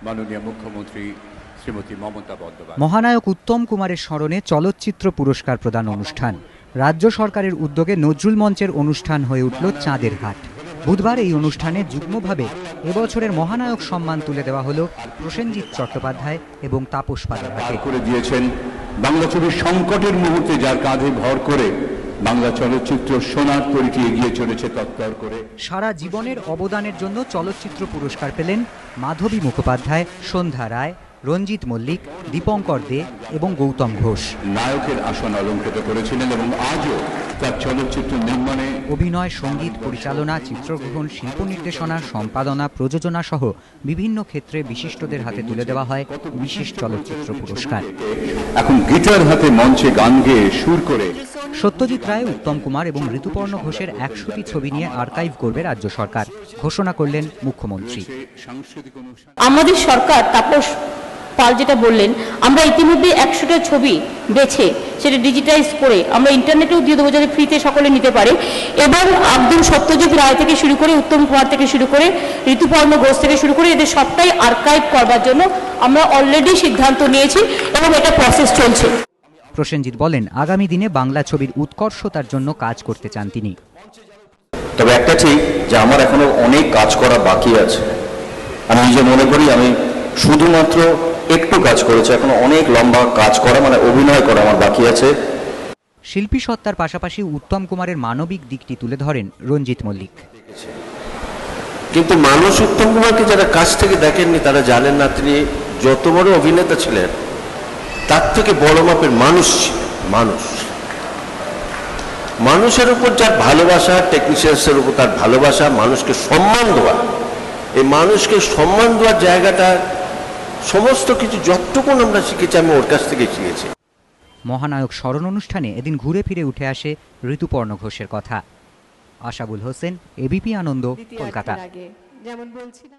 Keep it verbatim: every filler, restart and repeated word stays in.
মাননীয় মুখ্যমন্ত্রী শ্রীমতী মমতা বন্দ্যোপাধ্যায়। মহানায়ক উত্তম কুমারের স্মরণে চলচ্চিত্র পুরস্কার প্রদান অনুষ্ঠান। রাজ্য সরকারের উদ্যোগে নজরুল মঞ্চের অনুষ্ঠান হয়ে উঠল চাঁদের হাট। বুধবার এই অনুষ্ঠানে যুগ্মভাবে এবছরের মহানায়ক সম্মান তুলে দেওয়া হল প্রসেনজিৎ চট্টোপাধ্যায় এবং তাপস পালের হাতে। করে দিয়েছেন বাংলা ছবির সংকটের মুহূর্তে যার কাঁধে ভর করে বাংলা চলচ্চিত্র সোনার তরীটি এগিয়ে চলেছে তত্তর করে। সারা জীবনের অবদানের জন্য চলচ্চিত্র পুরস্কার পেলেন মাধবী মুখোপাধ্যায়, সন্ধ্যা রায়, রঞ্জিত মল্লিক, দীপঙ্কর দে এবং গৌতম ঘোষ। নায়কের আসন অলঙ্কৃত করেছিলেন এবং আজও তার চলচ্চিত্র নির্মাণে অভিনয়, সঙ্গীত পরিচালনা, চিত্রগ্রহণ, শিল্প নির্দেশনা, সম্পাদনা, প্রযোজনা সহ বিভিন্ন ক্ষেত্রে বিশিষ্টদের হাতে তুলে দেওয়া হয় বিশেষ চলচ্চিত্র পুরস্কার। এখন গিটার হাতে মঞ্চে গান গেয়ে সুর করে সত্যজিৎ রায়, উত্তম কুমার এবং ঋতুপর্ণ ঘোষের একশোটি ছবি নিয়ে আর্কাইভ করবে রাজ্য সরকার, ঘোষণা করলেন মুখ্যমন্ত্রী। আমাদের সরকার তাপস পাল যেটা বললেন, আমরা ইতিমধ্যে একশোটা ছবি বেছে সেটা ডিজিটাইজ করে আমরা ইন্টারনেটেও দিয়ে দেবো যাতে ফ্রিতে সকলে নিতে পারে। এবং একদম সত্যজিৎ রায় থেকে শুরু করে, উত্তম কুমার থেকে শুরু করে, ঋতুপর্ণ ঘোষ থেকে শুরু করে এদের সবটাই আর্কাইভ করবার জন্য আমরা অলরেডি সিদ্ধান্ত নিয়েছি এবং এটা প্রসেস চলছে। প্রসেনজিৎ বলেন, আগামী দিনে বাংলা ছবির উৎকর্ষতার জন্য কাজ করতে চান তিনি। তবে একটা ঠিক যে আমার এখনো অনেক কাজ করা বাকি আছে। আমি নিজে মনে করি আমি শুধুমাত্র একটু কাজ করেছি, এখনো অনেক লম্বা কাজ করা, মানে অভিনয় করা আমার বাকি আছে। শিল্পী সত্তার পাশাপাশি উত্তম কুমারের মানবিক দিকটি তুলে ধরেন রঞ্জিত মল্লিক। কিন্তু মানুষ উত্তম কুমারকে যারা কাছ থেকে দেখেননি তারা জানেন না তিনি যত বড় অভিনেতা ছিলেন তার থেকে বড় মাপের মানুষ ছিলেন। মানুষ মানুষের উপর যার ভালোবাসা, টেকনিশিয়ানসের উপর তার ভালোবাসা, মানুষকে সম্মান দেওয়া, এই মানুষকে সম্মান দেওয়ার জায়গাটা সমস্ত কিছু যতটুকু আমরা শিখেছি আমি ওর কাছ থেকে শিখেছি। মহানায়ক স্মরণ অনুষ্ঠানে এদিন ঘুরে ফিরে উঠে আসে ঋতুপর্ণ ঘোষের কথা। আশাবুল হোসেন, এবিপি আনন্দ, কলকাতা।